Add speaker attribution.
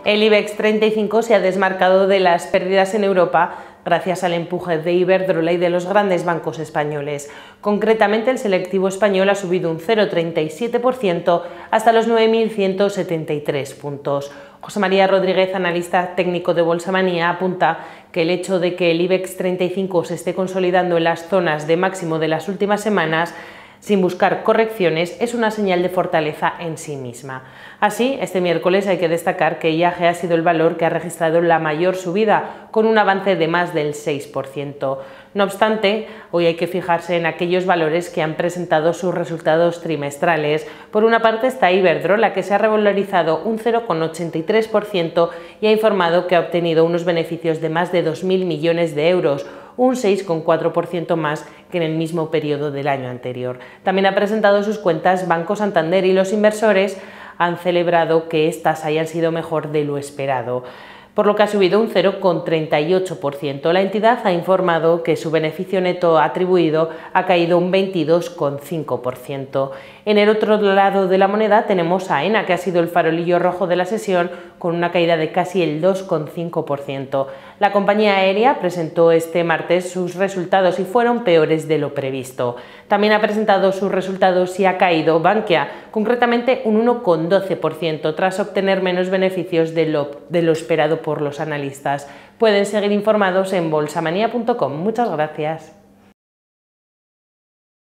Speaker 1: El IBEX 35 se ha desmarcado de las pérdidas en Europa gracias al empuje de Iberdrola y de los grandes bancos españoles. Concretamente, el selectivo español ha subido un 0,37% hasta los 9.173 puntos. José María Rodríguez, analista técnico de Bolsamanía, apunta que el hecho de que el IBEX 35 se esté consolidando en las zonas de máximo de las últimas semanas sin buscar correcciones es una señal de fortaleza en sí misma. Así, este miércoles hay que destacar que IAG ha sido el valor que ha registrado la mayor subida, con un avance de más del 6%. No obstante, hoy hay que fijarse en aquellos valores que han presentado sus resultados trimestrales. Por una parte está Iberdrola, que se ha revalorizado un 0,83% y ha informado que ha obtenido unos beneficios de más de 2.000 millones de euros, un 6,4% más que en el mismo periodo del año anterior. También ha presentado sus cuentas Banco Santander y los inversores han celebrado que éstas hayan sido mejor de lo esperado, por lo que ha subido un 0,38%. La entidad ha informado que su beneficio neto atribuido ha caído un 22,5%. En el otro lado de la moneda tenemos a AENA, que ha sido el farolillo rojo de la sesión, con una caída de casi el 2,5%. La compañía aérea presentó este martes sus resultados y fueron peores de lo previsto. También ha presentado sus resultados y ha caído Bankia, concretamente un 1,12%, tras obtener menos beneficios de lo esperado por los analistas. Pueden seguir informados en bolsamanía.com. Muchas gracias.